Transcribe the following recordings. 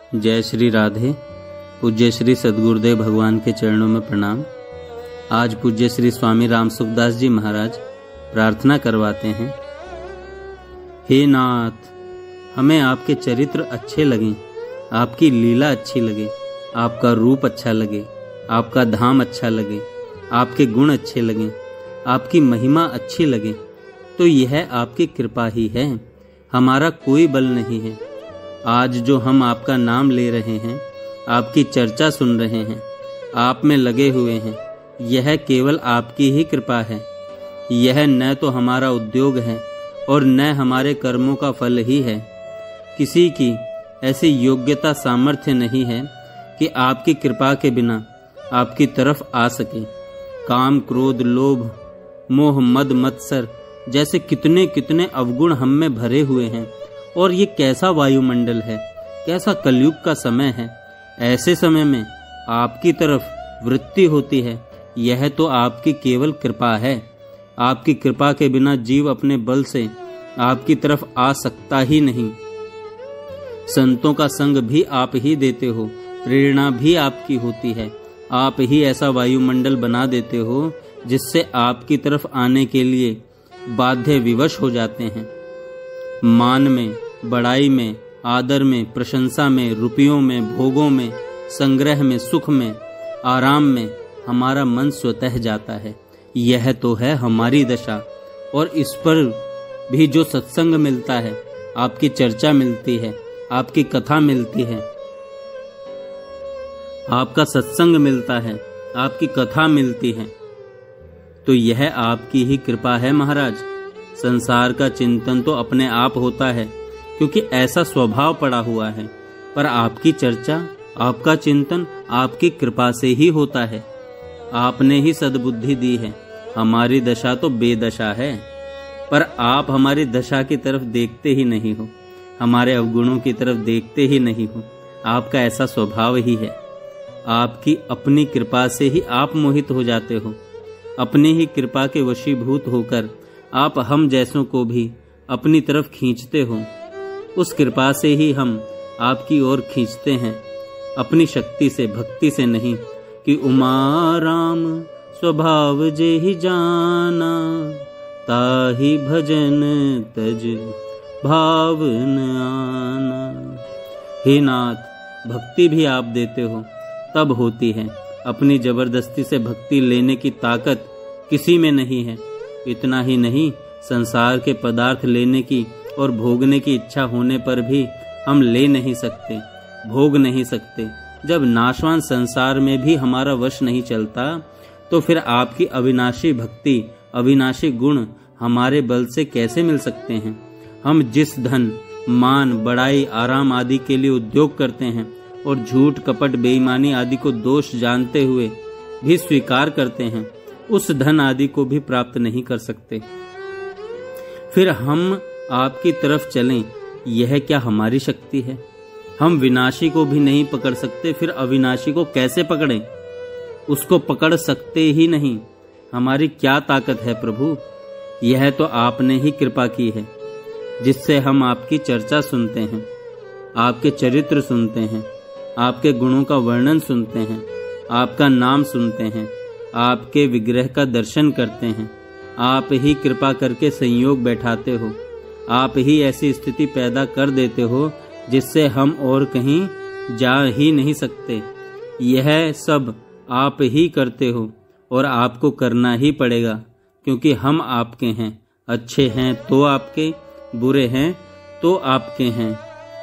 जय श्री राधे। पूज्य श्री सद्गुरुदेव भगवान के चरणों में प्रणाम। आज पूज्य श्री स्वामी राम सुखदास जी महाराज प्रार्थना करवाते हैं। हे नाथ, हमें आपके चरित्र अच्छे लगें, आपकी लीला अच्छी लगे, आपका रूप अच्छा लगे, आपका धाम अच्छा लगे, आपके गुण अच्छे लगें, आपकी महिमा अच्छी लगे, तो यह आपकी कृपा ही है, हमारा कोई बल नहीं है। आज जो हम आपका नाम ले रहे हैं, आपकी चर्चा सुन रहे हैं, आप में लगे हुए हैं, यह केवल आपकी ही कृपा है। यह न तो हमारा उद्योग है और न हमारे कर्मों का फल ही है। किसी की ऐसी योग्यता सामर्थ्य नहीं है कि आपकी कृपा के बिना आपकी तरफ आ सके। काम, क्रोध, लोभ, मोह, मद, मत्सर जैसे कितने कितने अवगुण हम में भरे हुए हैं। और ये कैसा वायुमंडल है, कैसा कलयुग का समय है। ऐसे समय में आपकी तरफ वृत्ति होती है, यह तो आपकी केवल कृपा है। आपकी कृपा के बिना जीव अपने बल से आपकी तरफ आ सकता ही नहीं। संतों का संग भी आप ही देते हो, प्रेरणा भी आपकी होती है। आप ही ऐसा वायुमंडल बना देते हो जिससे आपकी तरफ आने के लिए बाध्य विवश हो जाते हैं। मान में, बड़ाई में, आदर में, प्रशंसा में, रुपयों में, भोगों में, संग्रह में, सुख में, आराम में हमारा मन स्वतः जाता है। यह तो है हमारी दशा। और इस पर भी जो सत्संग मिलता है, आपकी चर्चा मिलती है, आपकी कथा मिलती है, आपका सत्संग मिलता है, आपकी कथा मिलती है, तो यह आपकी ही कृपा है महाराज। संसार का चिंतन तो अपने आप होता है, क्योंकि ऐसा स्वभाव पड़ा हुआ है, पर आपकी चर्चा, आपका चिंतन आपकी कृपा से ही होता है। आपने ही सद्बुद्धि दी है। हमारी दशा तो बेदशा है, पर आप हमारी दशा की तरफ देखते ही नहीं हो, हमारे अवगुणों की तरफ देखते ही नहीं हो। आपका ऐसा स्वभाव ही है। आपकी अपनी कृपा से ही आप मोहित हो जाते हो। अपनी ही कृपा के वशीभूत होकर आप हम जैसों को भी अपनी तरफ खींचते हो। उस कृपा से ही हम आपकी ओर खींचते हैं, अपनी शक्ति से, भक्ति से नहीं कि उमा राम स्वभाव जे ही जाना, ताहि भजन तज भाव न आना। हे नाथ, भक्ति भी आप देते हो तब होती है। अपनी जबरदस्ती से भक्ति लेने की ताकत किसी में नहीं है। इतना ही नहीं, संसार के पदार्थ लेने की और भोगने की इच्छा होने पर भी हम ले नहीं सकते, भोग नहीं सकते। जब नाशवान संसार में भी हमारा वश नहीं चलता, तो फिर आपकी अविनाशी भक्ति, अविनाशी गुण हमारे बल से कैसे मिल सकते हैं। हम जिस धन, मान, बड़ाई, आराम आदि के लिए उद्योग करते हैं और झूठ, कपट, बेईमानी आदि को दोष जानते हुए भी स्वीकार करते हैं, उस धन आदि को भी प्राप्त नहीं कर सकते। फिर हम आपकी तरफ चलें, यह क्या हमारी शक्ति है। हम विनाशी को भी नहीं पकड़ सकते, फिर अविनाशी को कैसे पकड़ें। उसको पकड़ सकते ही नहीं। हमारी क्या ताकत है प्रभु। यह तो आपने ही कृपा की है, जिससे हम आपकी चर्चा सुनते हैं, आपके चरित्र सुनते हैं, आपके गुणों का वर्णन सुनते हैं, आपका नाम सुनते हैं, आपके विग्रह का दर्शन करते हैं। आप ही कृपा करके संयोग बैठाते हो। आप ही ऐसी स्थिति पैदा कर देते हो जिससे हम और कहीं जा ही नहीं सकते। यह सब आप ही करते हो और आपको करना ही पड़ेगा, क्योंकि हम आपके हैं। अच्छे हैं तो आपके, बुरे हैं तो आपके हैं।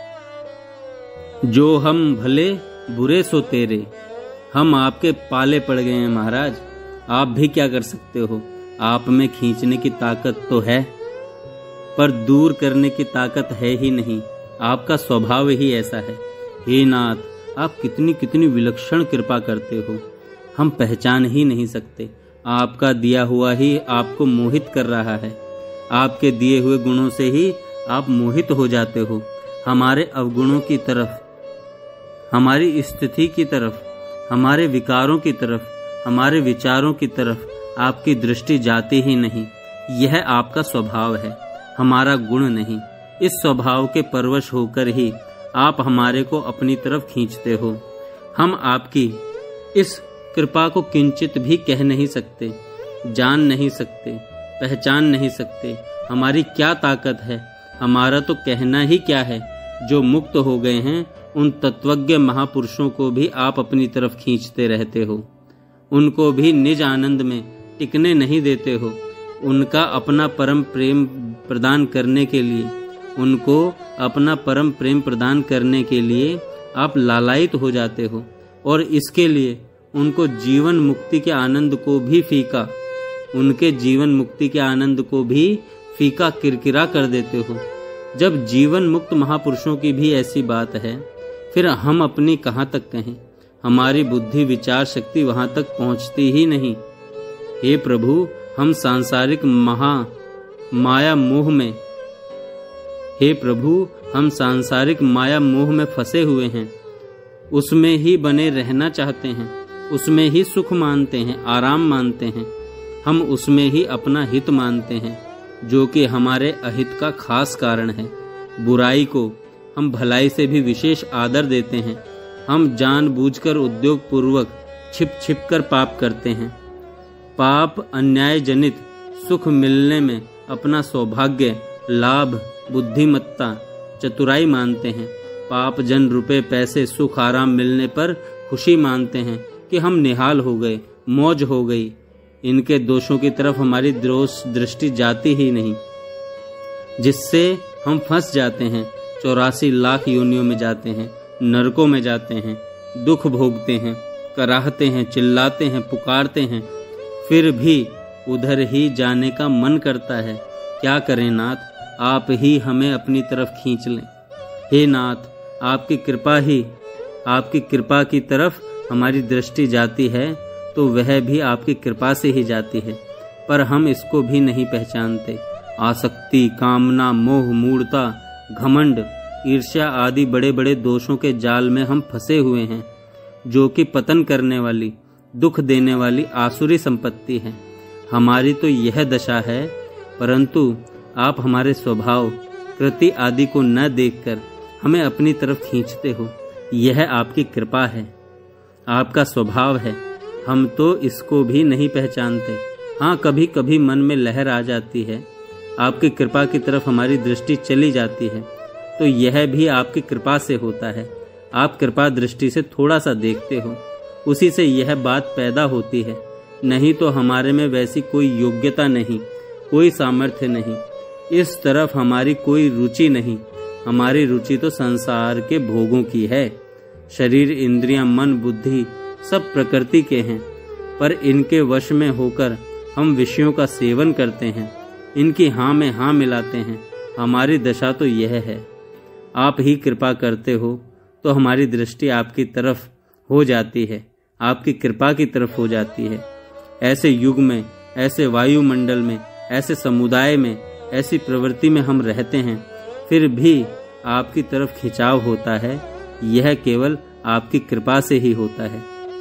जो हम भले, बुरे सो तेरे। हम आपके पाले पड़ गए हैं महाराज। आप भी क्या कर सकते हो। आप में खींचने की ताकत तो है, पर दूर करने की ताकत है ही नहीं। आपका स्वभाव ही ऐसा है। हे नाथ, आप कितनी कितनी विलक्षण कृपा करते हो, हम पहचान ही नहीं सकते। आपका दिया हुआ ही आपको मोहित कर रहा है। आपके दिए हुए गुणों से ही आप मोहित हो जाते हो। हमारे अवगुणों की तरफ, हमारी स्थिति की तरफ, हमारे विकारों की तरफ, हमारे विचारों की तरफ आपकी दृष्टि जाती ही नहीं। यह आपका स्वभाव है, हमारा गुण नहीं। इस स्वभाव के परवश होकर ही आप हमारे को अपनी तरफ खींचते हो। हम आपकी इस कृपा को किंचित भी कह नहीं सकते, जान नहीं सकते, पहचान नहीं सकते। हमारी क्या ताकत है, हमारा तो कहना ही क्या है। जो मुक्त हो गए हैं उन तत्वज्ञ महापुरुषों को भी आप अपनी तरफ खींचते रहते हो, उनको भी निज आनंद में टिकने नहीं देते हो। उनका अपना परम प्रेम प्रदान करने के लिए, उनको अपना परम प्रेम प्रदान करने के लिए आप लालायित हो जाते हो और इसके लिए उनको जीवन मुक्ति के आनंद को भी फीका, उनके जीवन मुक्ति के आनंद को भी फीका किरकिरा कर देते हो। जब जीवन मुक्त महापुरुषों की भी ऐसी बात है, फिर हम अपनी कहाँ तक कहें। हमारी बुद्धि विचार शक्ति वहां तक पहुंचती ही नहीं। हे प्रभु, हम सांसारिक माया मोह में, हे प्रभु, हम सांसारिक माया मोह में फंसे हुए हैं। उसमें ही बने रहना चाहते हैं, उसमें ही सुख मानते हैं, आराम मानते हैं। हम उसमें ही अपना हित मानते हैं, जो कि हमारे अहित का खास कारण है। बुराई को हम भलाई से भी विशेष आदर देते हैं। हम जानबूझकर उद्योग पूर्वक छिप छिप कर पाप करते हैं। पाप अन्याय जनित सुख मिलने में अपना सौभाग्य, लाभ, बुद्धिमत्ता, चतुराई मानते हैं। पाप जन रुपए, पैसे, सुख, आराम मिलने पर खुशी मानते हैं कि हम निहाल हो गए, मौज हो गई। इनके दोषों की तरफ हमारी दृष्टि जाती ही नहीं, जिससे हम फंस जाते हैं। 84 लाख योनियों में जाते हैं, नरकों में जाते हैं, दुख भोगते हैं, कराहते हैं, चिल्लाते हैं, पुकारते हैं, फिर भी उधर ही जाने का मन करता है। क्या करें नाथ, आप ही हमें अपनी तरफ खींच लें। हे नाथ, आपकी कृपा की तरफ हमारी दृष्टि जाती है तो वह भी आपकी कृपा से ही जाती है, पर हम इसको भी नहीं पहचानते। आसक्ति, कामना, मोह, मूढ़ता, घमंड, ईर्ष्या आदि बड़े बड़े दोषों के जाल में हम फंसे हुए हैं, जो कि पतन करने वाली, दुख देने वाली आसुरी संपत्ति है। हमारी तो यह दशा है, परंतु आप हमारे स्वभाव, कृति आदि को न देखकर हमें अपनी तरफ खींचते हो। यह आपकी कृपा है, आपका स्वभाव है। हम तो इसको भी नहीं पहचानते। हाँ, कभी कभी मन में लहर आ जाती है, आपकी कृपा की तरफ हमारी दृष्टि चली जाती है, तो यह भी आपकी कृपा से होता है। आप कृपा दृष्टि से थोड़ा सा देखते हो, उसी से यह बात पैदा होती है। नहीं तो हमारे में वैसी कोई योग्यता नहीं, कोई सामर्थ्य नहीं, इस तरफ हमारी कोई रुचि नहीं। हमारी रुचि तो संसार के भोगों की है। शरीर, इंद्रियां, मन, बुद्धि सब प्रकृति के हैं, पर इनके वश में होकर हम विषयों का सेवन करते हैं, इनकी हाँ में हाँ मिलाते हैं। हमारी दशा तो यह है। आप ही कृपा करते हो तो हमारी दृष्टि आपकी तरफ हो जाती है, आपकी कृपा की तरफ हो जाती है। ऐसे युग में, ऐसे वायुमंडल में, ऐसे समुदाय में, ऐसी प्रवृत्ति में हम रहते हैं, फिर भी आपकी तरफ खिंचाव होता है। यह केवल आपकी कृपा से ही होता है।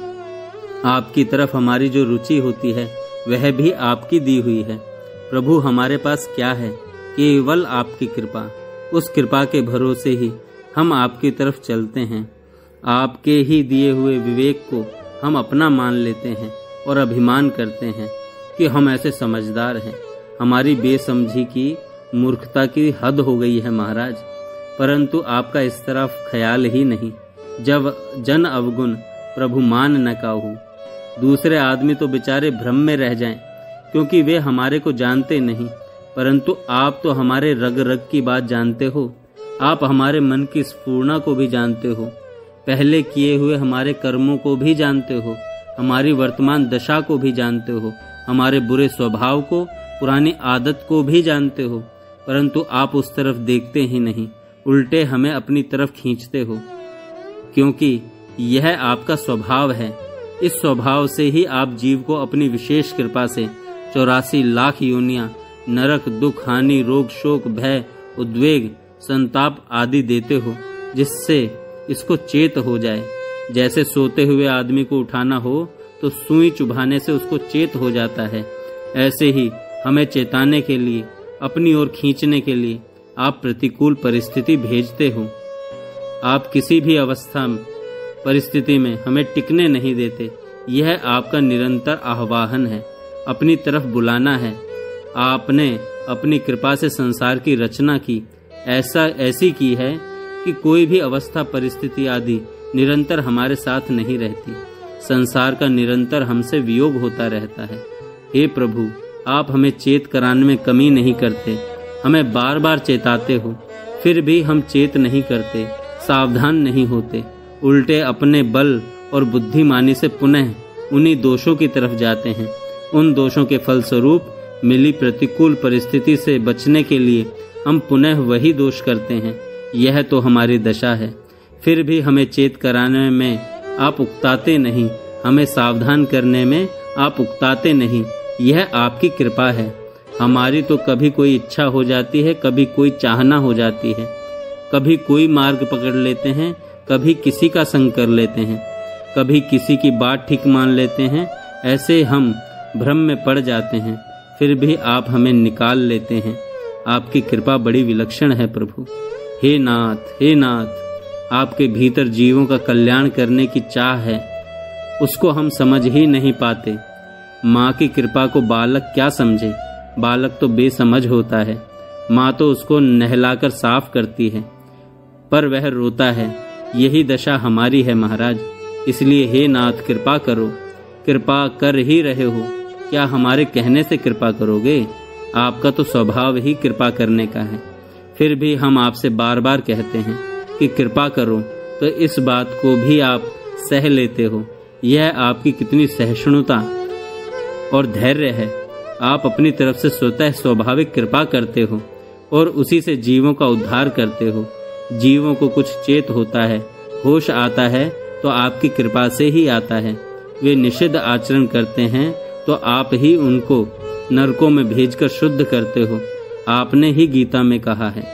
आपकी तरफ हमारी जो रुचि होती है वह भी आपकी दी हुई है। प्रभु, हमारे पास क्या है? केवल आपकी कृपा। उस कृपा के भरोसे ही हम आपकी तरफ चलते हैं। आपके ही दिए हुए विवेक को हम अपना मान लेते हैं और अभिमान करते हैं कि हम ऐसे समझदार हैं। हमारी बेसमझी की, मूर्खता की हद हो गई है महाराज, परंतु आपका इस तरफ ख्याल ही नहीं। जब जन अवगुण प्रभु मान न काहू। दूसरे आदमी तो बेचारे भ्रम में रह जाएं, क्योंकि वे हमारे को जानते नहीं, परंतु आप तो हमारे रग रग की बात जानते हो। आप हमारे मन की स्फूर्णा को भी जानते हो, पहले किए हुए हमारे कर्मों को भी जानते हो, हमारी वर्तमान दशा को भी जानते हो, हमारे बुरे स्वभाव को, पुरानी आदत को भी जानते हो, परंतु आप उस तरफ देखते ही नहीं, उल्टे हमें अपनी तरफ खींचते हो, क्योंकि यह आपका स्वभाव है। इस स्वभाव से ही आप जीव को अपनी विशेष कृपा से 84 लाख योनियां, नरक, दुख, हानि, रोग, शोक, भय, उद्वेग, संताप आदि देते हो, जिससे इसको चेत हो जाए। जैसे सोते हुए आदमी को उठाना हो तो सुई चुभाने से उसको चेत हो जाता है, ऐसे ही हमें चेताने के लिए, अपनी ओर खींचने के लिए आप प्रतिकूल परिस्थिति भेजते हो। आप किसी भी अवस्था परिस्थिति में हमें टिकने नहीं देते। यह आपका निरंतर आह्वान है, अपनी तरफ बुलाना है। आपने अपनी कृपा से संसार की रचना की, ऐसी की है कि कोई भी अवस्था परिस्थिति आदि निरंतर हमारे साथ नहीं रहती। संसार का निरंतर हमसे वियोग होता रहता है। हे प्रभु, आप हमें चेत कराने में कमी नहीं करते, हमें बार बार चेताते हो, फिर भी हम चेत नहीं करते, सावधान नहीं होते, उल्टे अपने बल और बुद्धिमानी से पुनः उन्हीं दोषों की तरफ जाते हैं। उन दोषों के फलस्वरूप मिली प्रतिकूल परिस्थिति से बचने के लिए हम पुनः वही दोष करते हैं। यह तो हमारी दशा है। फिर भी हमें चेत कराने में आप उकताते नहीं, हमें सावधान करने में आप उकताते नहीं। यह आपकी कृपा है। हमारी तो कभी कोई इच्छा हो जाती है, कभी कोई चाहना हो जाती है, कभी कोई मार्ग पकड़ लेते हैं, कभी किसी का संग कर लेते हैं, कभी किसी की बात ठीक मान लेते हैं। ऐसे हम भ्रम में पड़ जाते हैं, फिर भी आप हमें निकाल लेते हैं। आपकी कृपा बड़ी विलक्षण है प्रभु। हे नाथ, हे नाथ, आपके भीतर जीवों का कल्याण करने की चाह है, उसको हम समझ ही नहीं पाते। माँ की कृपा को बालक क्या समझे, बालक तो बेसमझ होता है। माँ तो उसको नहलाकर साफ करती है, पर वह रोता है। यही दशा हमारी है महाराज। इसलिए हे नाथ, कृपा करो। कृपा कर ही रहे हो, क्या हमारे कहने से कृपा करोगे? आपका तो स्वभाव ही कृपा करने का है। फिर भी हम आपसे बार बार कहते हैं कि कृपा करो, तो इस बात को भी आप सह लेते हो। यह आपकी कितनी सहिष्णुता और धैर्य है। आप अपनी तरफ से स्वतः स्वाभाविक कृपा करते हो और उसी से जीवों का उद्धार करते हो। जीवों को कुछ चेत होता है, होश आता है, तो आपकी कृपा से ही आता है। वे निषिद्ध आचरण करते हैं तो आप ही उनको नरकों में भेजकर शुद्ध करते हो। आपने ही गीता में कहा है,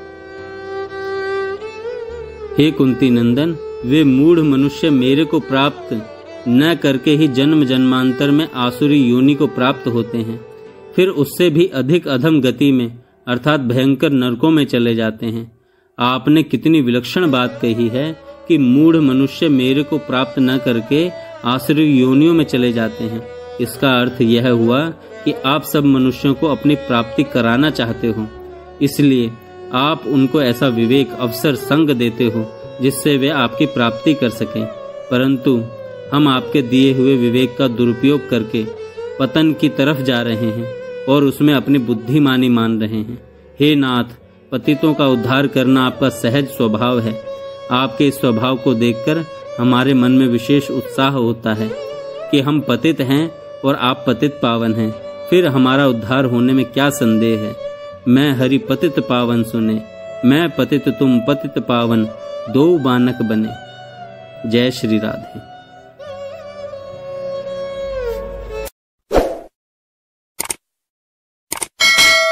हे कुंती नंदन, वे मूढ़ मनुष्य मेरे को प्राप्त न करके ही जन्म जन्मांतर में आसुरी योनि को प्राप्त होते हैं, फिर उससे भी अधिक अधम गति में अर्थात भयंकर नरकों में चले जाते हैं। आपने कितनी विलक्षण बात कही है कि मूढ़ मनुष्य मेरे को प्राप्त न करके आसुरी योनियों में चले जाते हैं। इसका अर्थ यह हुआ कि आप सब मनुष्यों को अपनी प्राप्ति कराना चाहते हो, इसलिए आप उनको ऐसा विवेक अवसर संग देते हो जिससे वे आपकी प्राप्ति कर सकें। परंतु हम आपके दिए हुए विवेक का दुरुपयोग करके पतन की तरफ जा रहे हैं और उसमें अपनी बुद्धिमानी मान रहे हैं। हे नाथ, पतितों का उद्धार करना आपका सहज स्वभाव है। आपके इस स्वभाव को देखकर हमारे मन में विशेष उत्साह होता है कि हम पतित हैं और आप पतित पावन हैं, फिर हमारा उद्धार होने में क्या संदेह है। मैं हरि पतित पावन सुने, मैं पतित तुम पतित पावन, दो बानक बने। जय श्री राधे।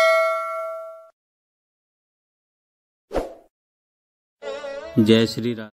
जय श्री राधे।